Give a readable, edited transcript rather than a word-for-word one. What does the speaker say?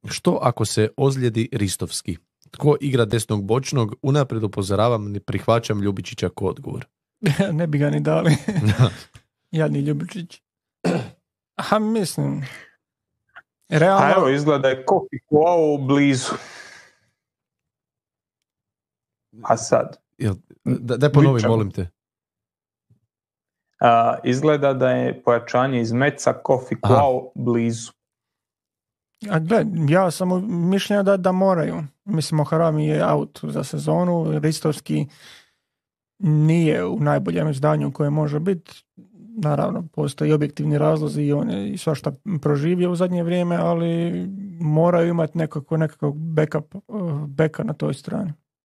Što ako se ozlijedi Ristovski? Tko igra desnog bočnog? Unaprijed upozoravam, ne prihvaćam Ljubičića ko odgovor. Ne bi ga ni dali. Jadni Ljubičić. Aha, mislim. Realno... A evo, izgleda je Kofi Kuao blizu. A sad? Daj ponovi, molim te. Izgleda da je pojačanje iz Meca Kofi Kuao blizu. A gled, ja sam mišljenja da moraju. Mislim, Oharami je out za sezonu, Ristovski nije u najboljem izdanju koje može biti. Naravno, postoji objektivni razlozi i on je svašta proživio u zadnje vrijeme, ali moraju imati nekakvog backa na toj strani.